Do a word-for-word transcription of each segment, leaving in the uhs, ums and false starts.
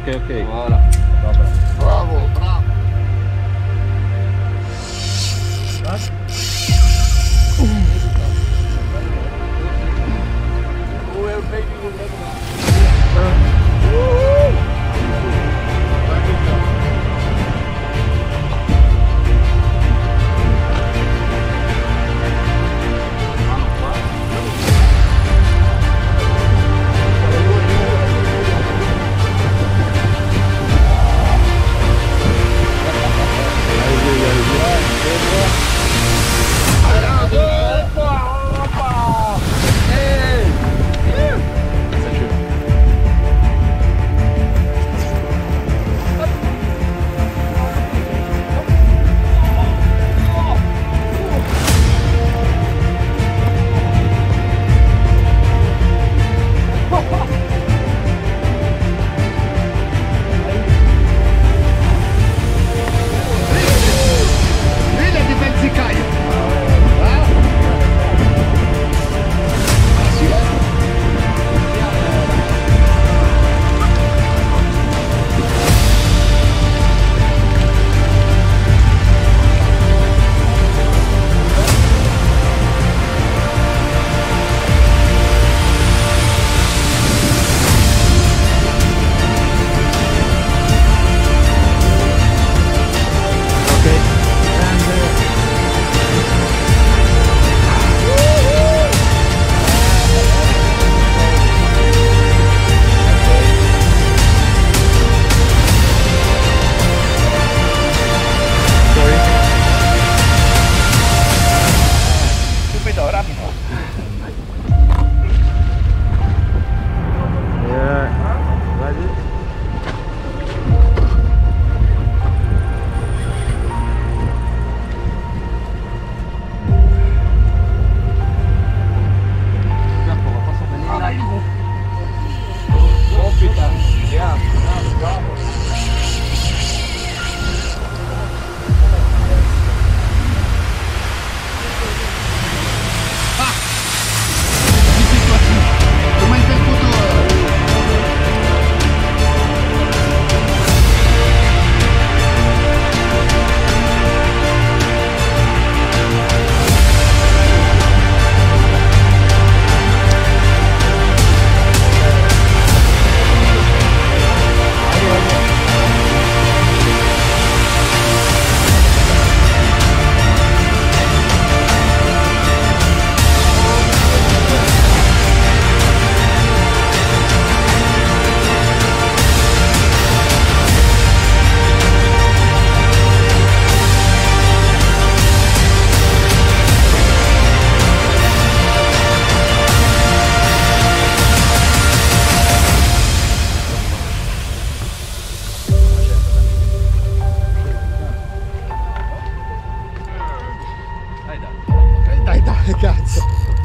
Ok, ok. Voilà. Bravo, bravo. Cazzo!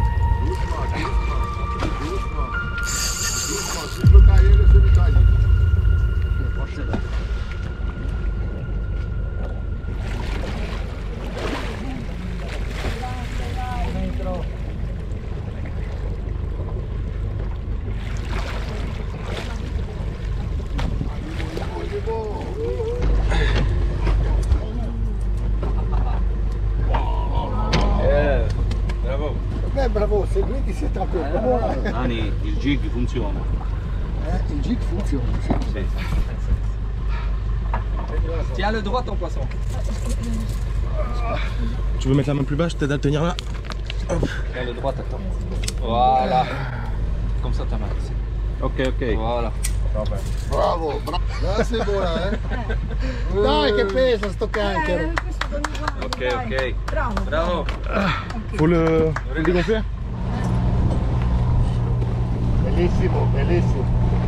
Eh, bravo, se lui ti si è troppo eh, Dani, il jig funziona. Eh, il jig funziona, sì. Sì. Tiens le droit ton poisson. Tu veux mettre la main plus bas, je t'aide à le tenir là. Hop. Tiens le droit, attends. Voilà. Comme ça ta main ici. Ok, ok. Voilà. Bravo, bravo. Là c'est beau là, eh. Dai che pesa sto canchero. Ok, ok. Bravo. Bravo. Faut le, le dégonfler. Bellissimo, bellissimo.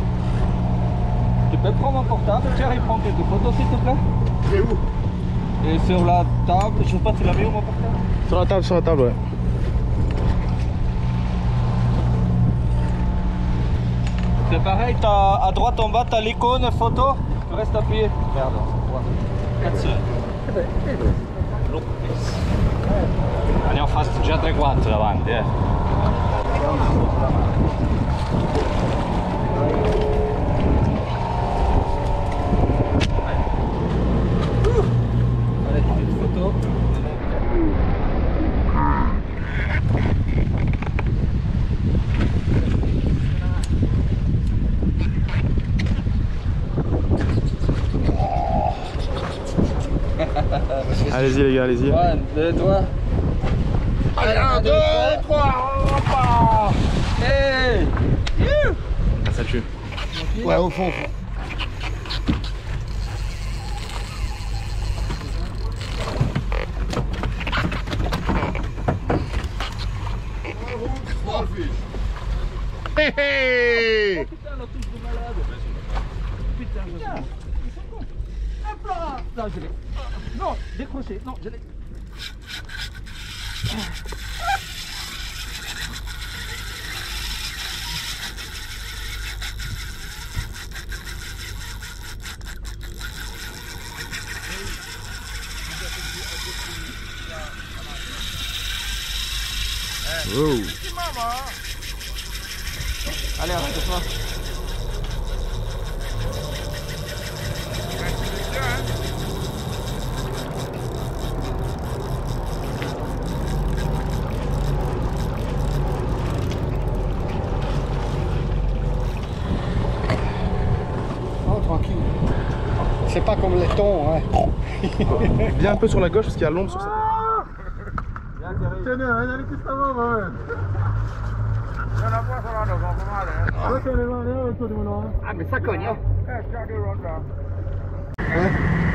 Tu peux prendre mon portable, Thierry, prends quelques photos s'il te plaît. C'est où? Et sur la table, je sais pas, tu l'as mis où mon portable? Sur la table, sur la table, ouais. C'est pareil, as, à droite en bas, tu as l'icône photo, tu restes appuyé. Merde, cazzo. Andiamo fast già tre quattro davanti, eh. Allez-y les gars, allez-y. Un, deux, trois. Allez, un, deux, trois. Hoppa. Hey. Ah, ça tue. Ouais, au fond, au fond. Hey, hey. Putain, la touche de malade. Putain, putain. Hop là. Non, je l'ai. Non, décroché. Non, je l'ai. Oh. Allez, arrête-toi. Oh, tranquille. C'est pas comme les thons, hein. Viens un peu sur la gauche parce qu'il y a l'ombre sur ça. Tiene, vedi che stavo vabbè. Non può farlo con male. Ah, che ne va, ne va, no. Ah, mi sa cogno. Eh, c'ha di ronda. Eh?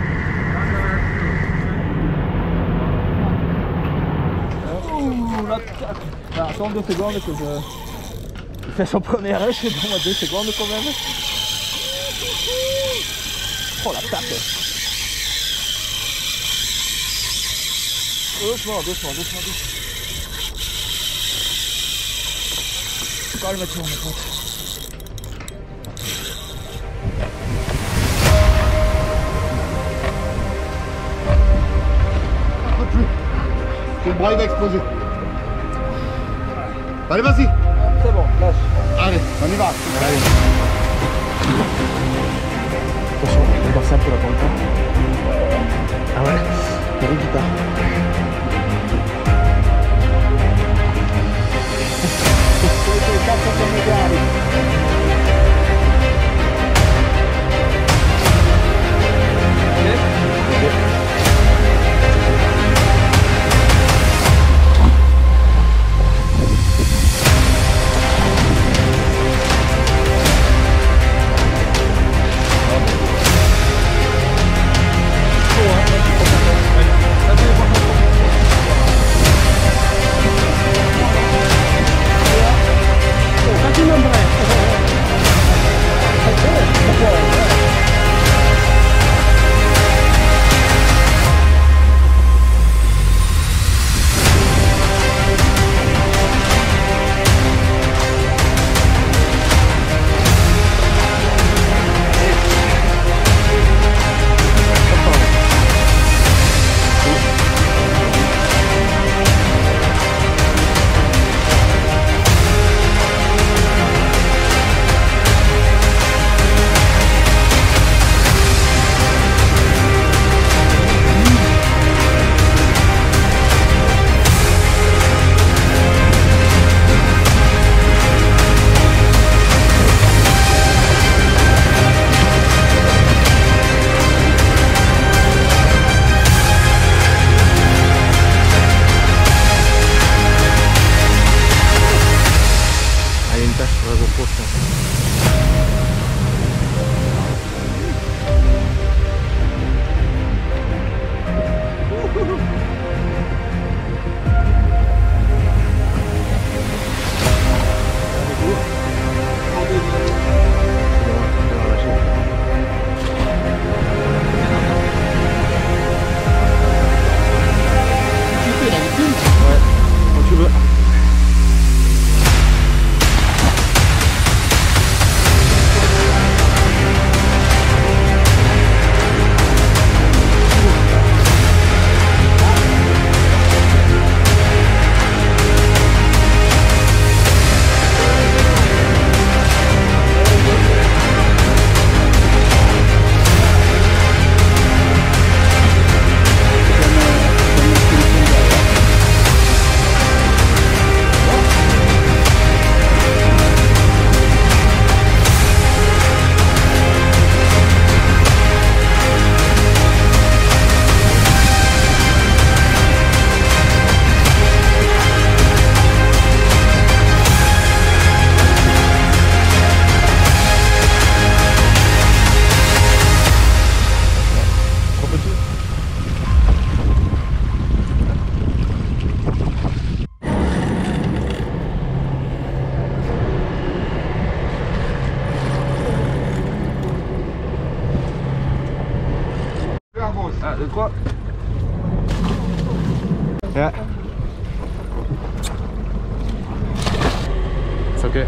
Ouh, là, bah, attends deux secondes que je... Il fait son premier rush, donne-moi deux secondes quand même. Oh la tape. Doucement, doucement, doucement, doucement. Calme-toi, mon pote. Un peu plus. Le bras il va exploser. Allez, vas-y. C'est bon, lâche. Allez, on y va. Allez. Attention, on va voir ça pour la pente. Ah ouais, il y a une guitare. Cazzo come gari. Continue, André. deux, trois. Yeah. It's okay.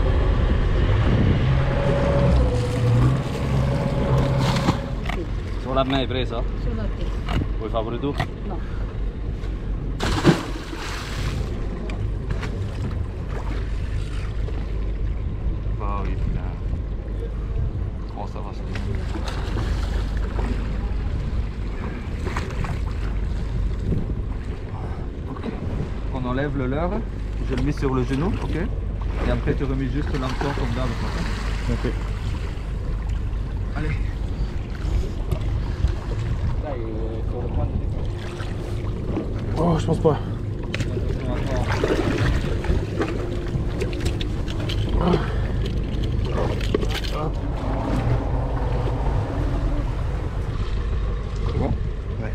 Solo a me hai preso? Solo a te. Vuoi fare pure tu? No. Poi, oh, ça va, ça va. Ok. On enlève le leurre, je le mets sur le genou, ok. Et après tu remets juste l'hameçon comme d'hab. Ok. Allez. Oh, je pense pas. C'est bon? Ouais.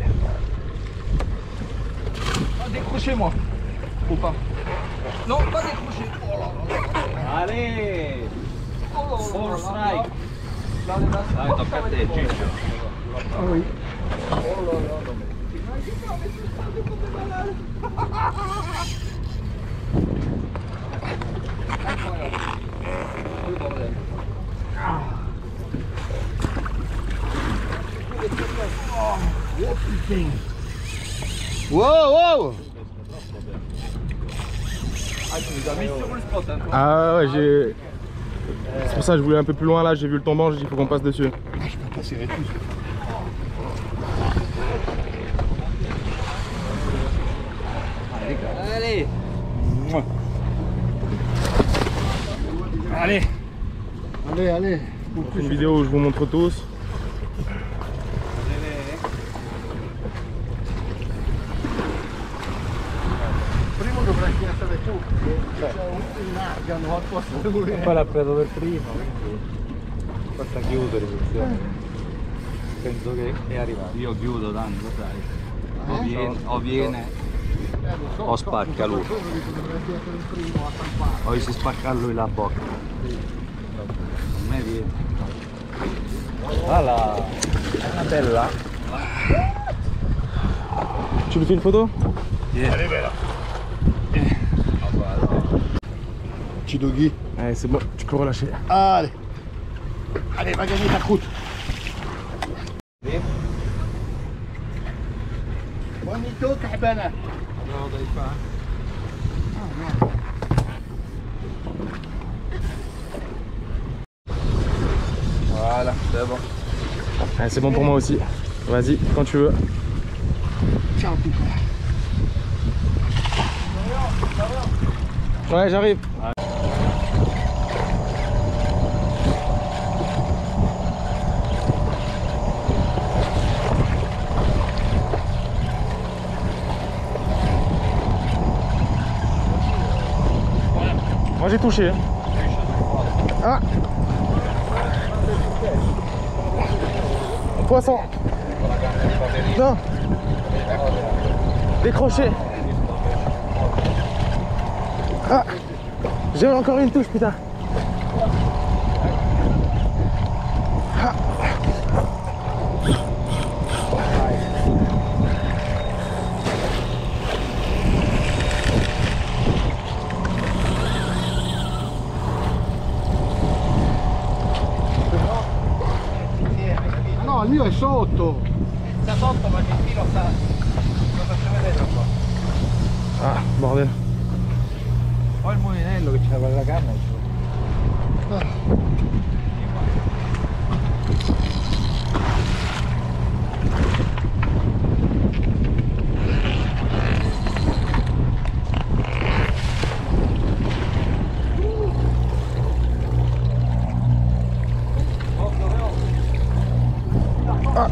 Ah, décrochez-moi. Ou pas? Non, pas décrocher. Oh là là. Allez! Oh là là. Full strike! Là, là, là. Dai, tocca a te, Gigi. Ah oui. Oh là là, non mais. Wow, wow! Ah, tu nous as mis sur le spot, hein, toi. Ah ouais, j'ai. C'est pour ça que je voulais un peu plus loin là, j'ai vu le tombant, j'ai dit il faut qu'on passe dessus. Ah, je peux pas serrer tout. Allez! Allez! Allez, allez! On fait une vidéo où je vous montre tous. Prima dovresti essere tu, c'è un argano al posto di lui. Poi l'ha preso per primo, quindi basta chiudere funziona. Penso che è arrivato. Io chiudo tanto, sai. O Eh? viene, o viene, Eh, lo so, o spacca lui. dovresti essere il primo a stampare. o si spacca a lui la bocca. A me viene. Voilà, è una bella. Tu lui fais une photo? Allez, bella! Petit doggy. Allez, c'est bon, tu peux relâcher. Allez! Allez, va gagner ta croûte! Bonito, تعبانة. Voilà, c'est bon. Allez, c'est bon pour moi aussi. Vas-y, quand tu veux. Ciao, Pico. Ouais, j'arrive. Moi j'ai touché. Ah, poisson. Non. Décroché. Ah, j'ai encore une touche, putain. Ah. No, il mio è sotto! Sta sotto ma che il filo sta. Lo faccio vedere un po'. Ah, bordel. Poi il mulinello che c'era la canna. Ah.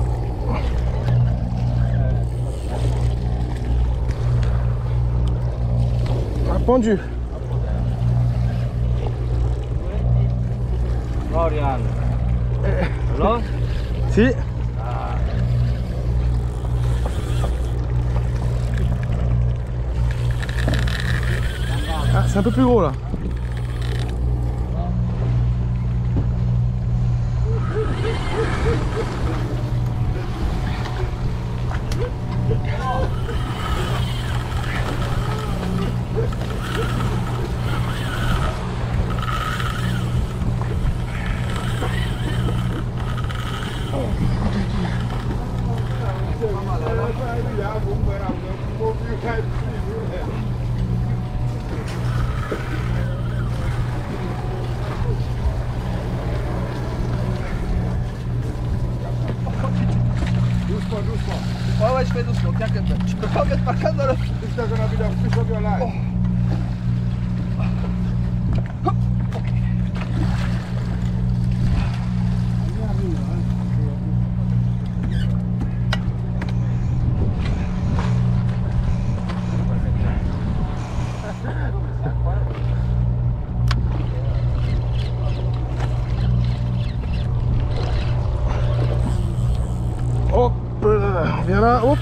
Ah, pendu. Florian. Allora? Si. Ah, c'est un peu plus gros là. Doucement, doucement. Ouais, ouais, je fais doucement. Tu peux pas mettre ma canne dans le... Juste qu'on a vu dans le plus sur la ligne. Hop, viens là, hop.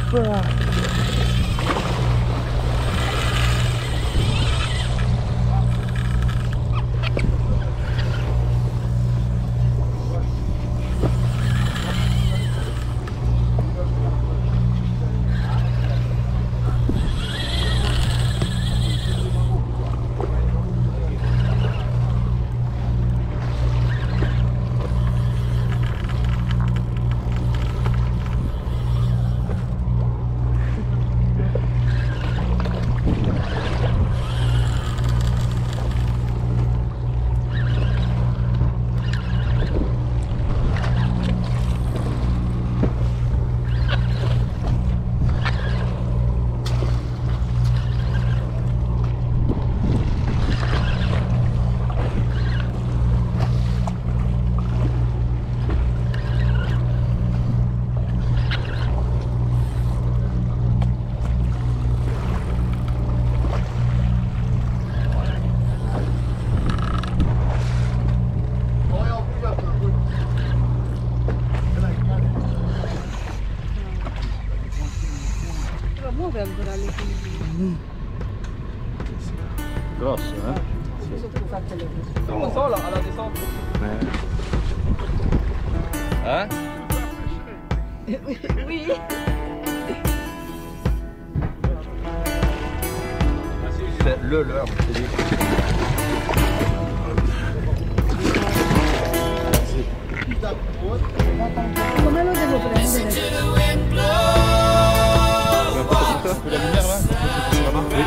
Grosso, hein? Comment ça là, à la descente? Hein? Oui. C'est le leur, c'est dit. Come lo devo prendere? La lumière là? Oui.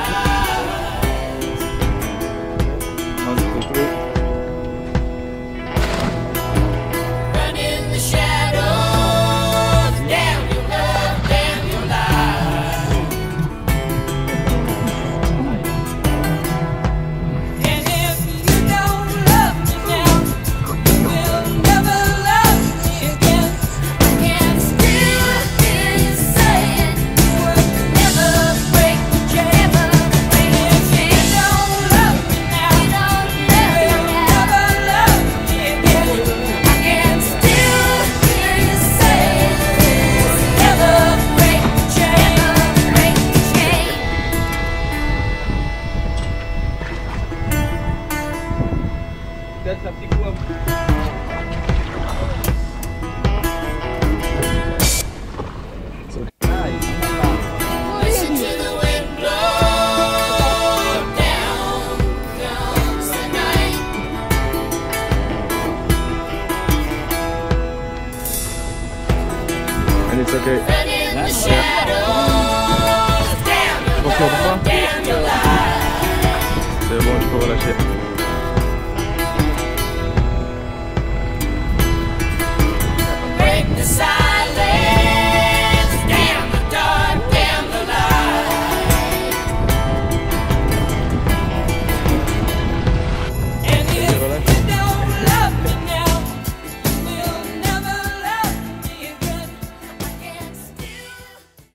Peut-être un petit coup à vous. And it's okay. C'est bon, je peux relâcher.